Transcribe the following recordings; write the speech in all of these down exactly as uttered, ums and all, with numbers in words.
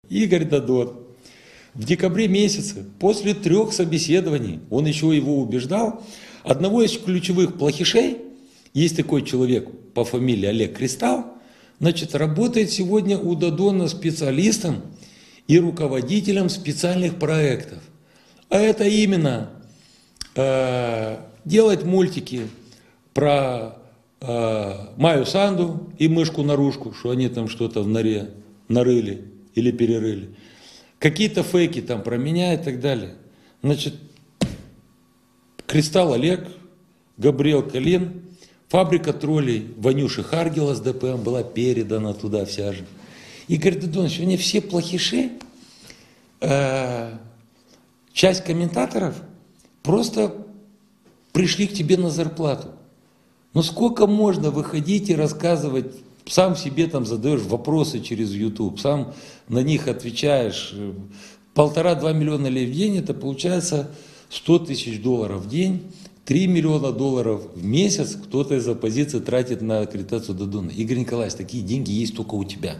Игорь Дадон. В декабре месяце, после трех собеседований, он еще его убеждал, одного из ключевых плохишей, есть такой человек по фамилии Олег Кристалл, значит, работает сегодня у Дадона специалистом и руководителем специальных проектов. А это именно э, делать мультики про э, Майю Санду и мышку-нарушку, что они там что-то в норе нарыли или перерыли. Какие-то фейки там про меня и так далее. Значит, Кристалл Олег, Габриэл Калин, фабрика троллей Ванюши Харгела с ДПМ была передана туда вся же. Игорь Дадонович, они все плохиши. Э, часть комментаторов просто пришли к тебе на зарплату. Но сколько можно выходить и рассказывать, сам себе там задаешь вопросы через YouTube, сам на них отвечаешь. Полтора-два миллиона лев в день, это получается сто тысяч долларов в день, три миллиона долларов в месяц кто-то из оппозиции тратит на аккредитацию Дадона. Игорь Николаевич, такие деньги есть только у тебя.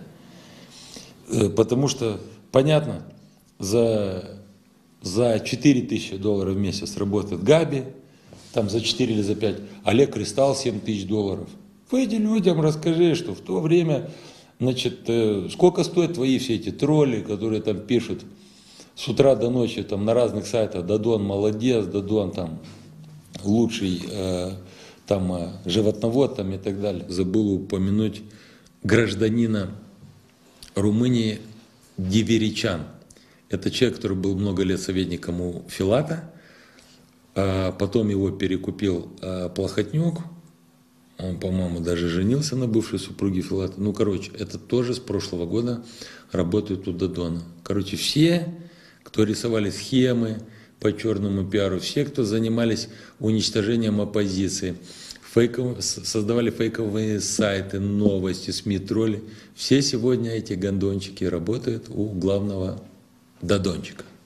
Потому что, понятно, за, за четыре тысячи долларов в месяц работает Габи, там за четыре или за пять, Олег Кристалл семь тысяч долларов. Выйди людям, расскажи, что в то время, значит, сколько стоят твои все эти тролли, которые там пишут с утра до ночи там на разных сайтах, Дадон молодец, Дадон там лучший э, там э, животновод там и так далее. Забыл упомянуть гражданина Румынии Диверичан. Это человек, который был много лет советником у Филата, а потом его перекупил э, Плохотнюк. Он, по-моему, даже женился на бывшей супруге Филата. Ну, короче, это тоже с прошлого года работают у Дадона. Короче, все, кто рисовали схемы по черному пиару, все, кто занимались уничтожением оппозиции, фейков, создавали фейковые сайты, новости, СМИ, тролли, все сегодня эти гондончики работают у главного Дадончика.